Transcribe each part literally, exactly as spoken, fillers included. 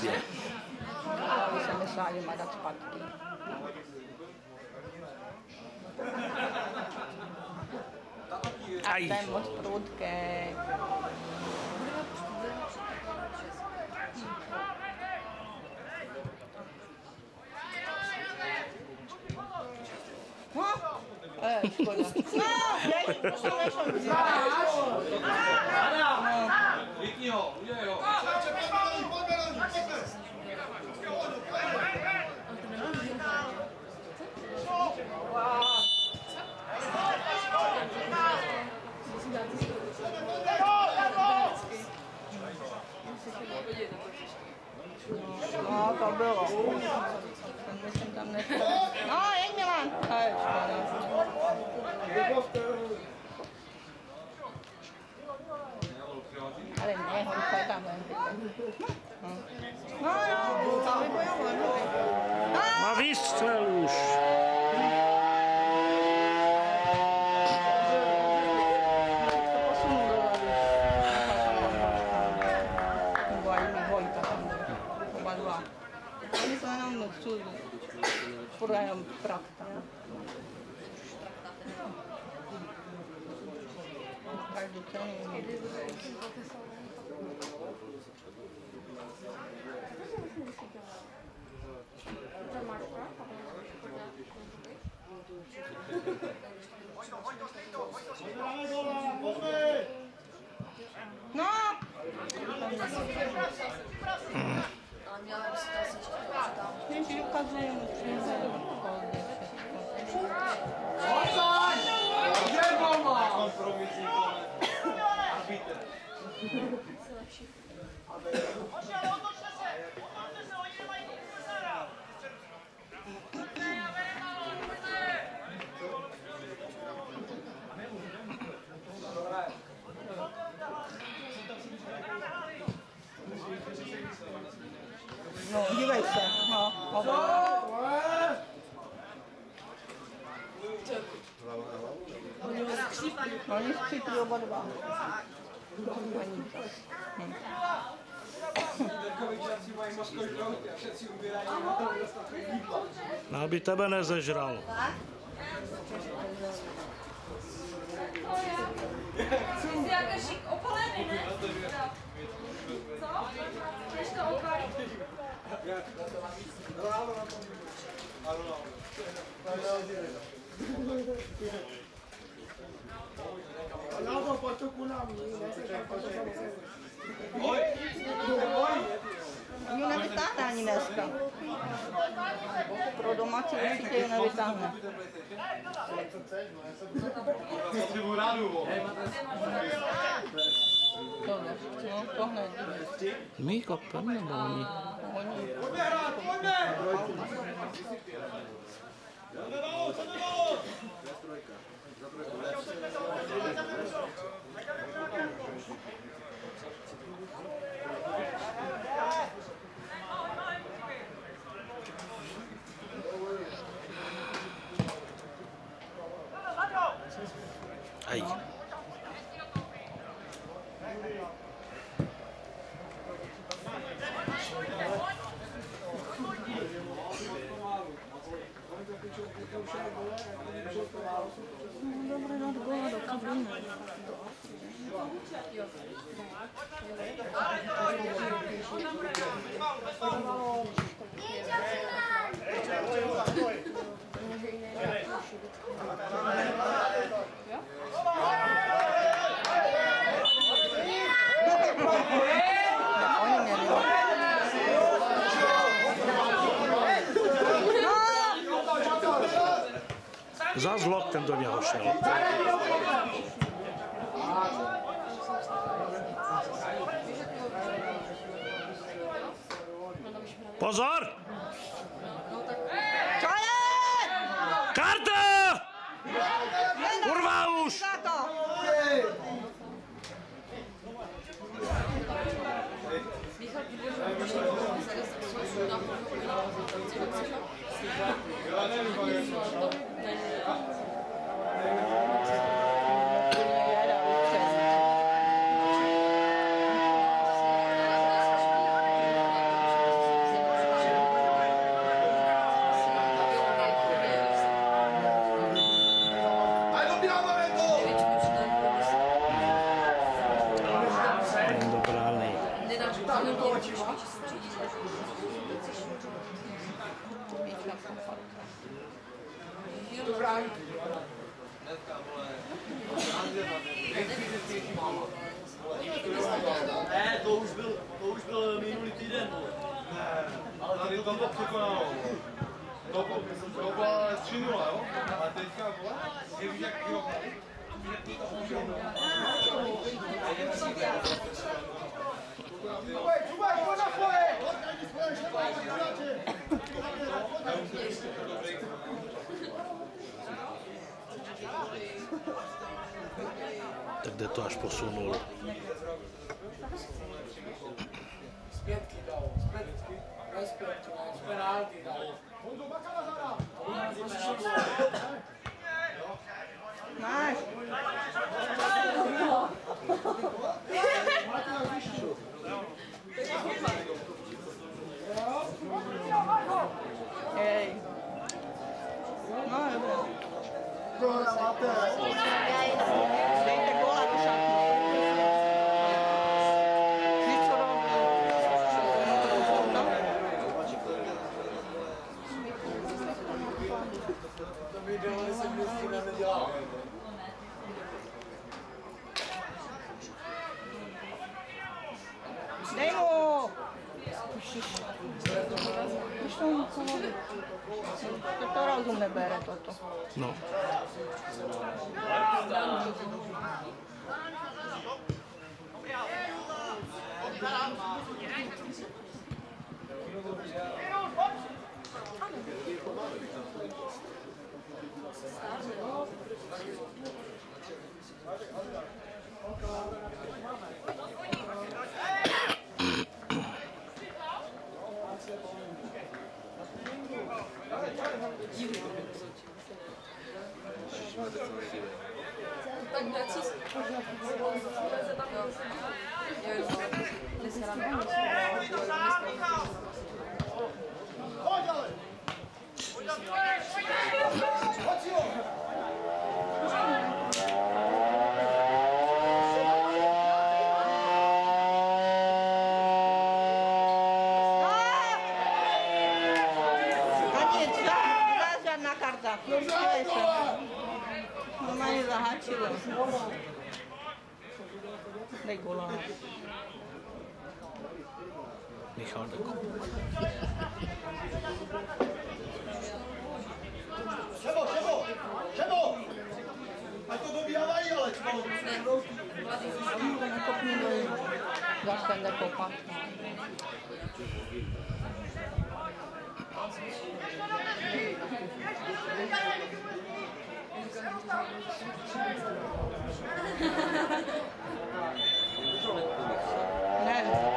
blbě. Když se mysleli madat zpátky. A to je moc prudké. No, eh, škoda. No, dej, musím nešel vzít. Vypni ho, udělej ho. No, to bylo. Myslím tam nechtěl. No, jeď Milan. Hej, ale ne, Honka je tam ven. No jo, tam je bojovat. Má výstřel už. Oni to jenom furt jenom pravda. Každý ten. No! Ježíš, ukazuje mu příze. Osaň! Kde bomba? Kompromisní arbitr. Ošel, otočte se! Otočte se, oni nemají komisára! No, dívej se, no, no, oni skřípli oba dva. Hm. No, aby tebe nezežral. Jsi jako šik opalený, ne? Co? Chceš to opalit? Oni ji nevytáhne ani dneska. Pro domácí určitě ji nevytáhne. To ne, no to hned. My kopem nebo oni? Oni. Aj. Dobre, no gola do kabiny. Zas loktem do něho šel. Pozor! Co je? Karta! Kurva už! Hnedka, vole. Ne, to už byl, to už byl minulý týden. Ale tady to to překonalo. To, to byla tři nula, jo? A teďka, vole, je víš, jak jo. Tak kde to až posunul? Zpětky dal, zpětky. Respekt, ne, penalty dal. Máš. Ej. No, dobré. Dejte góla do šatny. Víš, co robil? To video se vždycky nedělá. Dej mu! Víš to mu co mluví? To to rozum nebere toto. No. Tak kde co? Se tam jo, ty se nám Pojď ale! Pojď ale! Pojď si ho! Žádná karta. Normálně zaháčilo. Dej gola. Michal Deko. Šebo, šebo! Šebo! Ať to dobíhávají, ale čmo! Nakopni do něj. Zas ten jde kopat. Ne.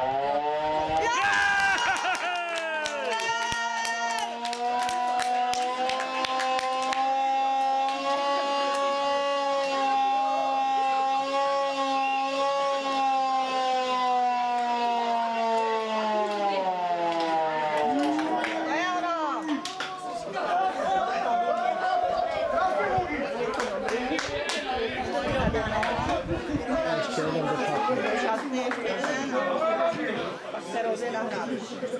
Šatny ještě jeden a pak se rozjede hrát.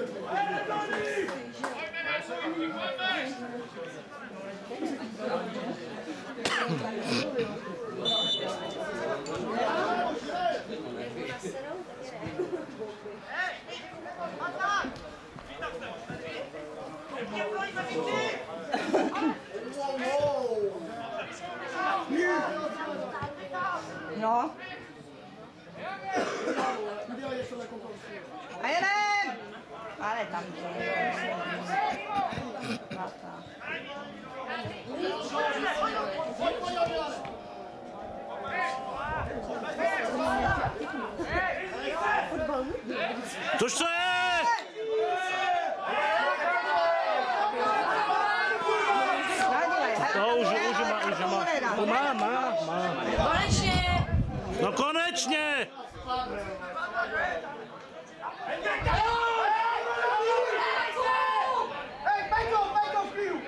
No. A jedem! Ale tam to je. Tož co je? No, už, už má, už má. Má, má, má. Konečně! No konečně! Hej, Pejko, Pejko, v klidu!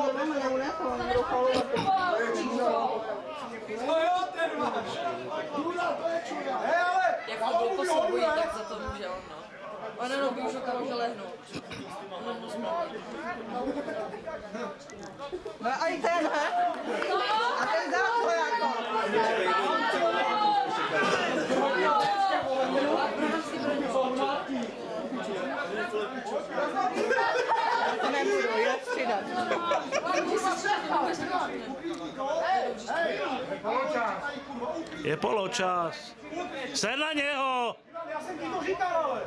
No jo, ten máš. Čura, to je čura! Hej, ale! Jak to byl po souboji, tak za to může on, no. A ne, by už okamžitě lehnou. No a i ten, he? A ten dá to jako. To nebudu, já přidat. Je poločas. Se na něho! Já jsem ti to říkal, ale!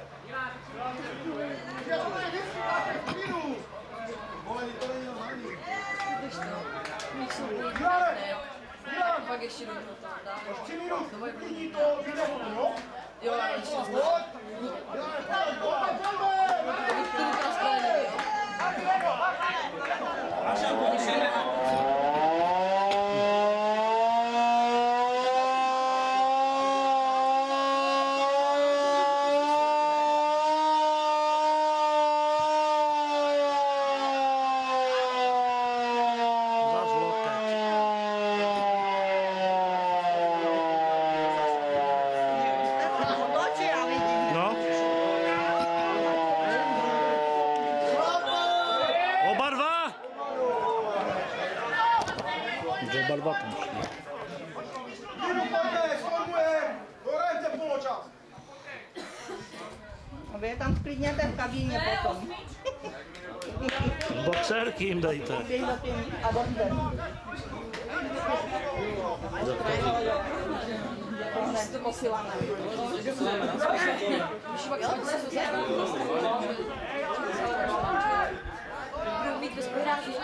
Pak ještě do toho dá. Tři minut, vidí to, vidí to, jo? Jo, ještě dostanu. To bych to vypadá správně, jo? No. Oba dva! Oba dva tam šli. Jdu pojďte, skorbujem! Dohrajte poločas! A vy je tam sklidněte v kabíně potom. Boxerky jim dejte. Běž za tím a dobře. Ne, to posíláme. Už pak se musí zůstat. Budou mít ve spolehráči.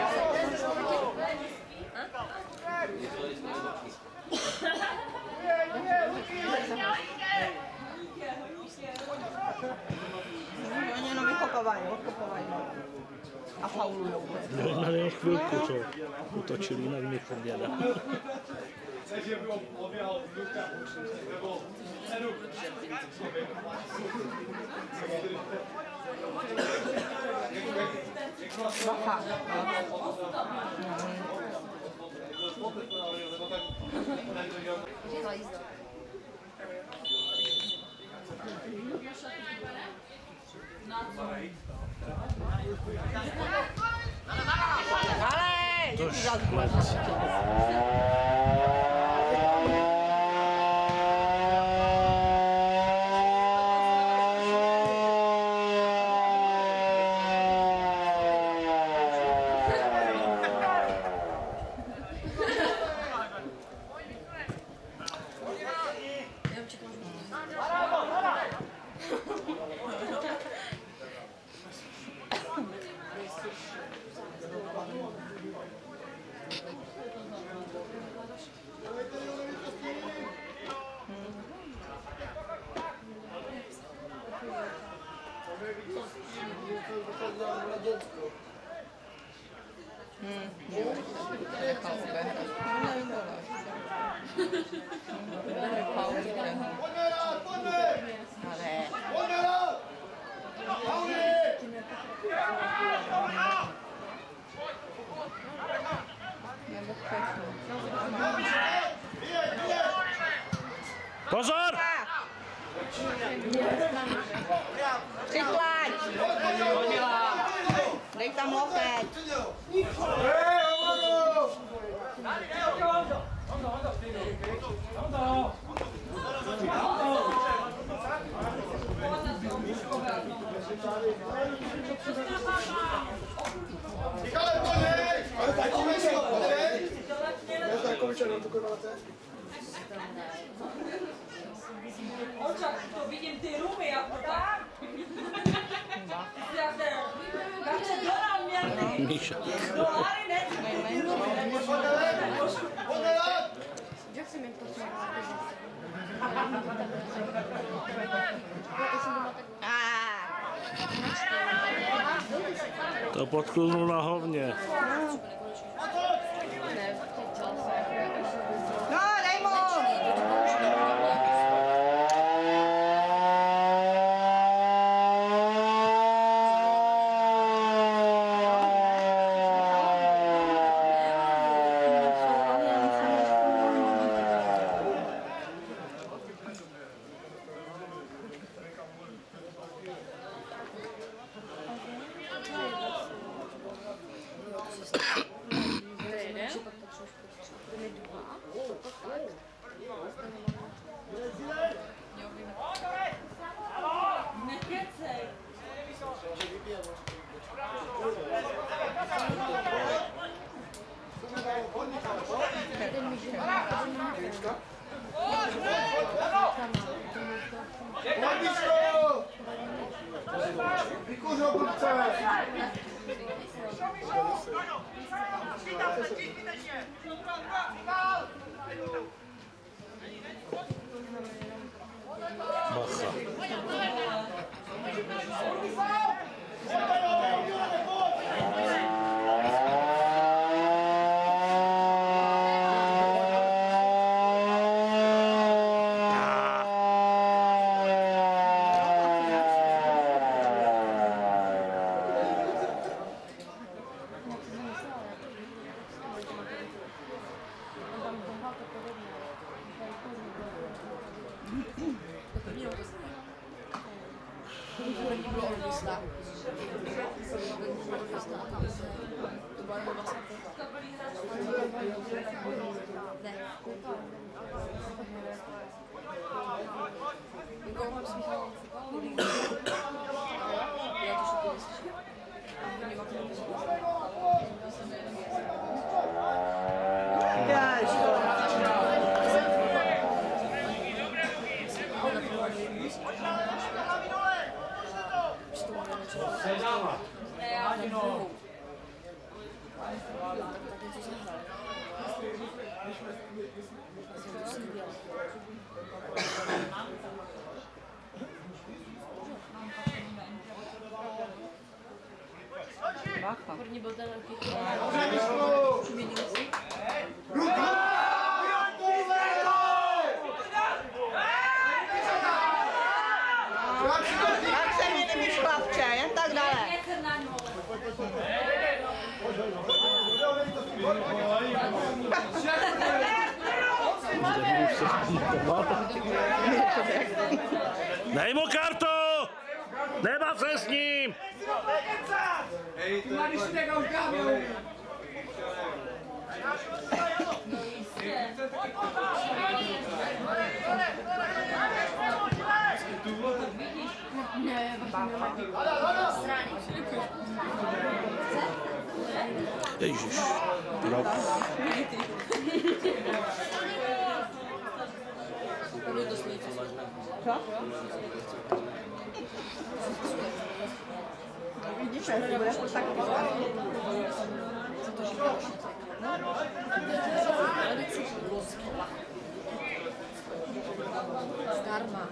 Oni jenom vykopovají, odkopovají. A faulujou. Na jen chvilku, co utočili, jinak mi chodila. Takže by oběhal Luka, nebo Edu. Bacha. Ale! To šklec. Pozor! Přitlať! Dej tam loket! Očak, to vidím ty rumy, jak to tak. Jak se doral měl Míša. dolary, ne? Jak jsem jim to To podklznul na hovně. No, dej mu! První rok to znamená. První bylo Orchestra. První bylo Orchestra a tam se... To byla nebo vlastně ne. Jako mám smíchal hodinky. Já to šupu neslyším. A hodně mám to Sedáma. ne, já na druhou. Tak něco jsem hrál. Jsem to si dělal. První byl ten velký. Změnil si. Tak se mi nemíš chlapče, jen tak dále. Dej mu kartu! Nebav se s ním! Máš tego kameru. Ježiš. Rok. Co? Vidíš, jak to bude to tak Zdarma.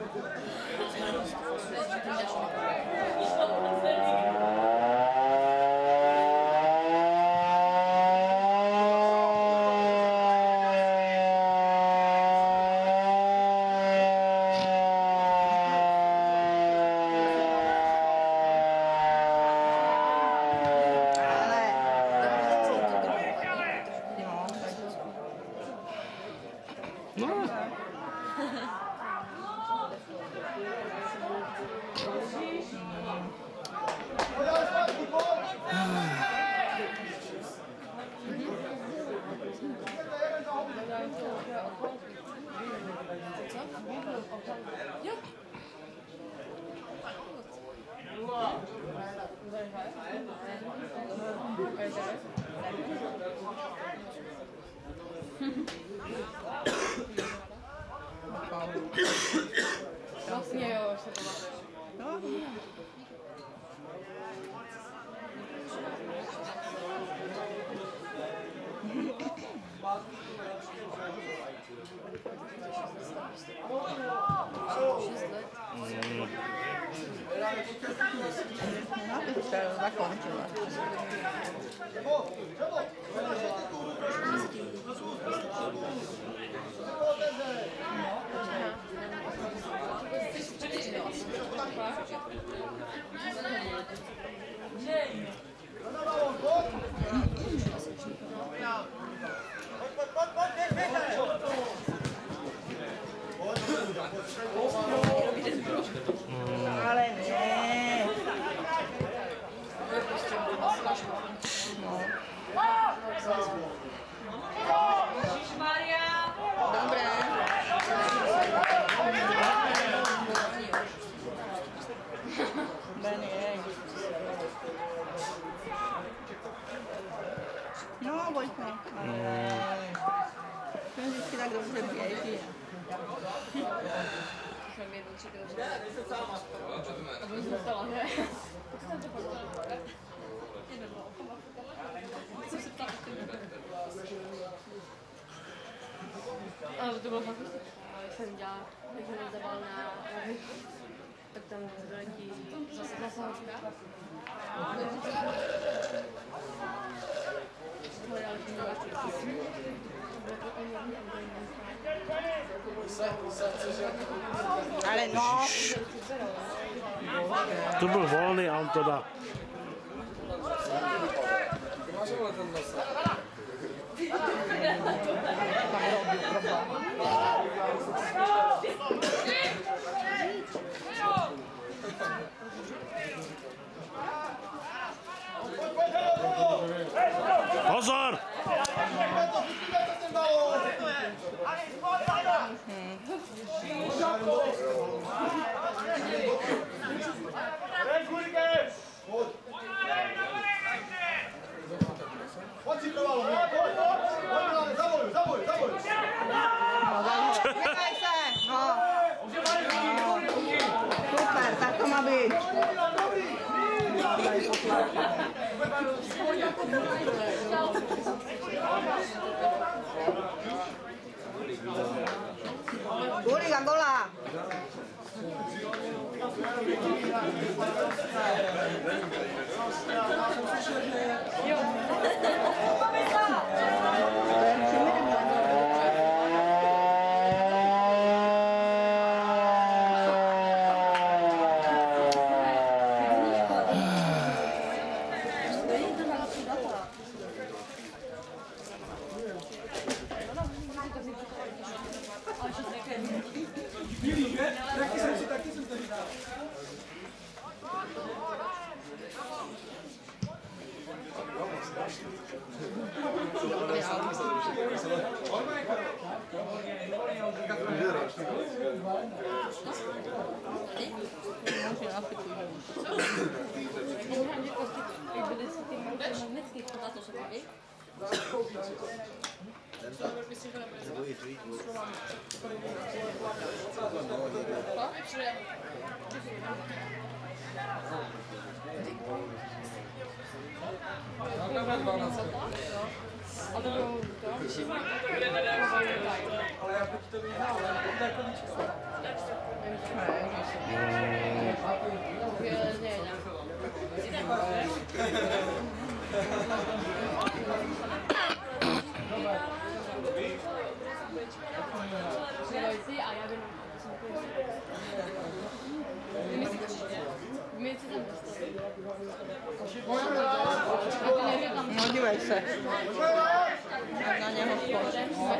Vlastně jo, se pamatuješ. Šest let. No, to se zakončilo. Ale ne. Ježišmarja! Dobré. Benny, hej. No, Vojko. To je vždycky tak dobře běží. Jsem jednou třikrát. A budu zůstala, ne? Jedna, dva, co se ptala? Ale to bylo fakt prostě. Jsem dělala, když jsem rozdávala na tak tam doletí zase zasahočka. Hledala jsem na Ale no. To byl volný a on to dá. Tam robil problém. Guli Gandola. No dívej se. Na něho skoč.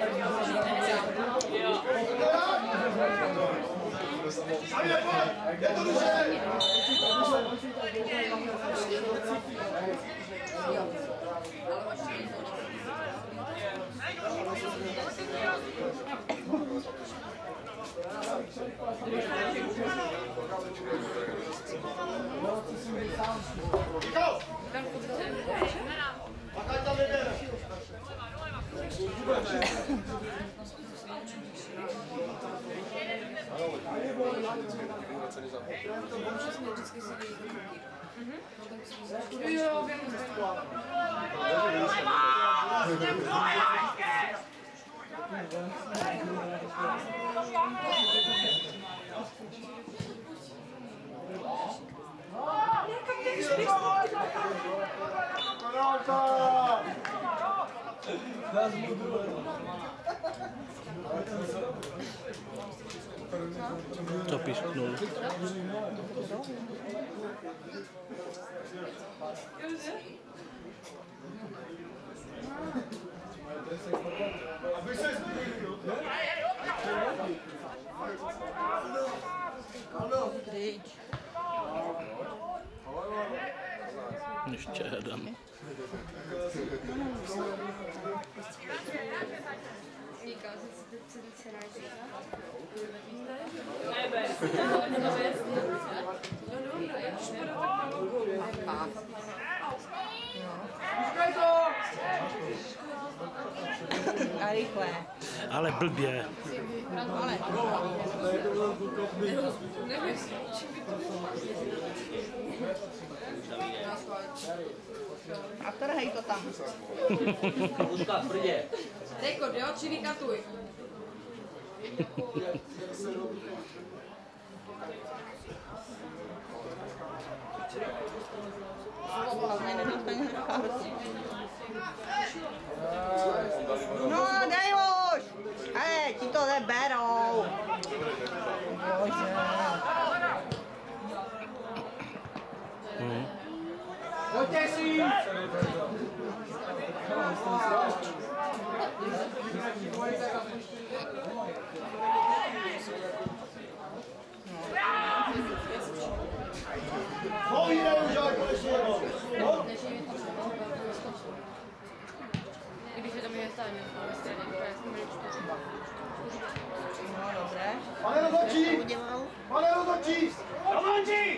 Co písknul? Ještě jeden. A rychle. Ale blbě. Ale. A trhej to tam. Rekord, jo? Či vykatuj. No, dej už! Hej, ti to neberou. Bože. Hmm. Pojďte si! Povídej už, ale konečně jenom. No? I když je to mi stejně ve straně, které jsme měli čtyři. No, dobré. Pane rozhodčí! Udělal. Pane rozhodčí! Rozhodčí!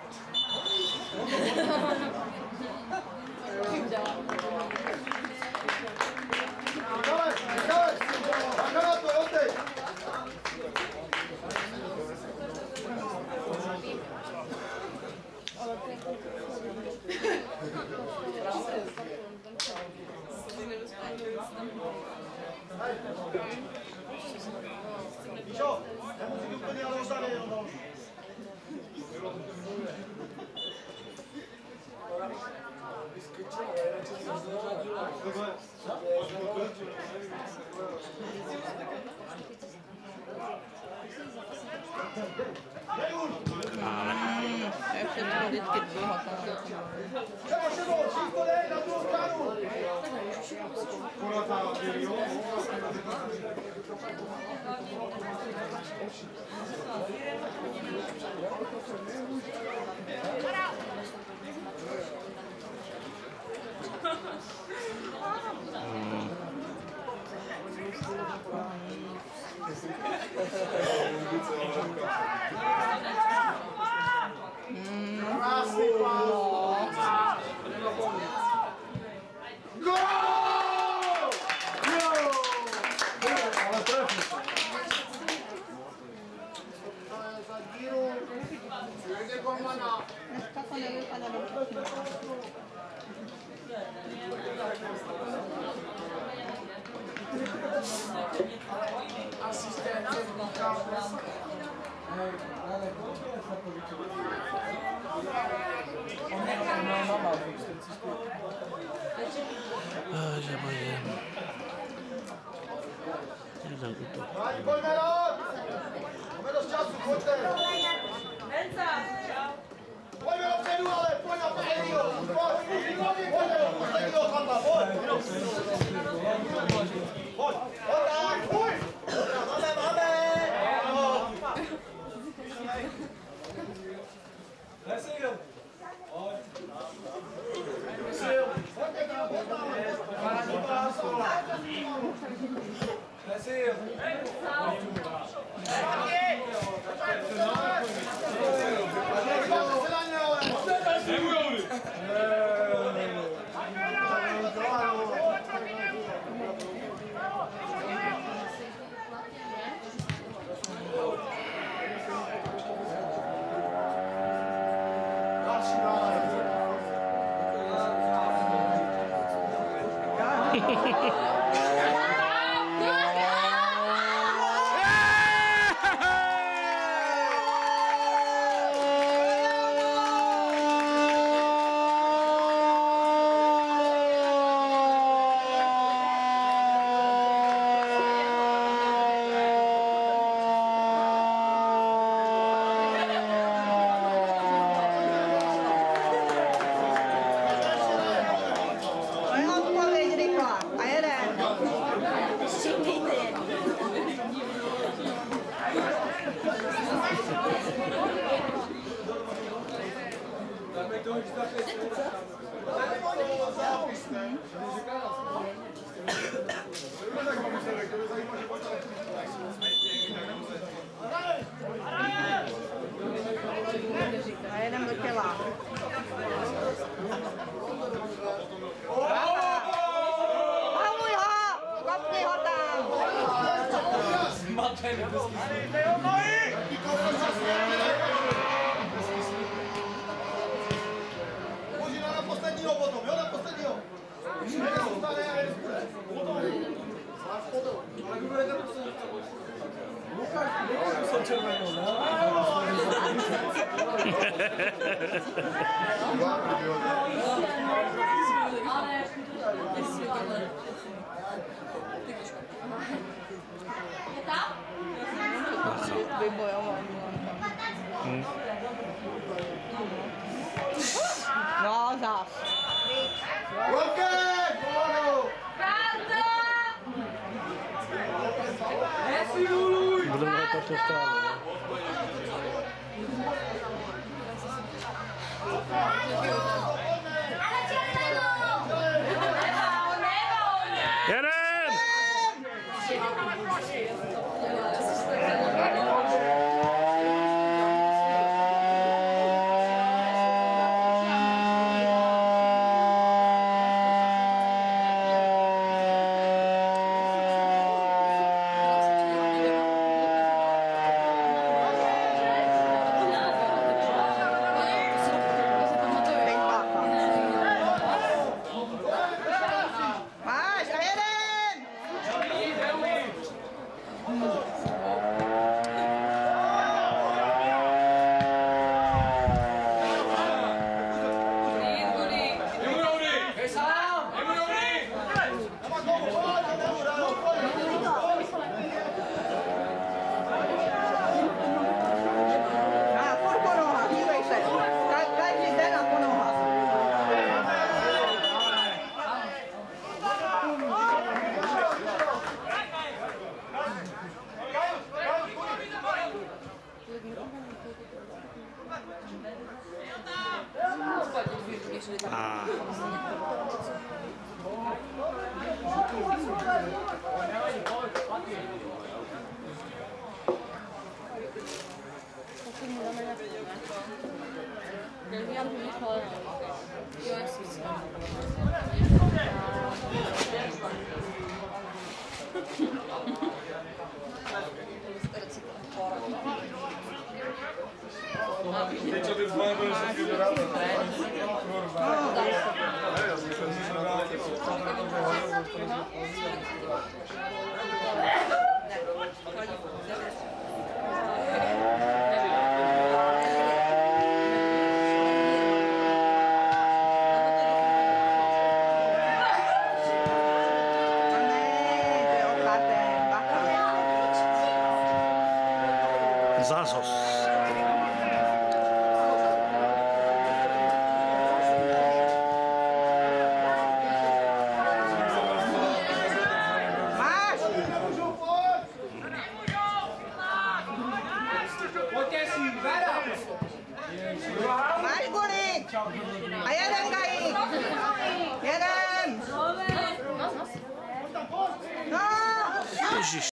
Dále, dále! Bacha na to, jo teď! Míšo, nemusí být úplně ale ostaný, no. Je všechno vždycky dlouho. Čeho, čeho, čísto dej na druhou stranu. Krásný pán! Gól! Ale trefí se. Za díru. Jde golmana. Dneska to nevypadá dobře. Bože, bože. Jeden útok. Páni, pojďme rod! Máme dost času, pojďte! Pojďme dopředu, ale pojď na posledního! Pojď, pojď do posledního chata, pojď! Pojď, pojď tak, pojď! Máme, máme! Nesil! Nesil! Pojďte tam, pojď tam! Nesil! A jedem do těla. Hamuj ho! Kopni ho tam! Možná na posledního potom, jo, na posledního. Zůstane a jen bude. Ale kdo budete poslední? Lukáš, Lukáš jsem červenou, no? Vybojoval. No, zás. Rocket! Pomalu! Budeme hrát to stále. Jeden! A. Belgian Hühner. U S Teď co by zvolen byl všechny dorádat. Ne, já si myslím, že se dorádat. Zásos. Máš! Pojďte si, Vera! Máš gulik! A jeden gajík! Jeden! No! Ježiš.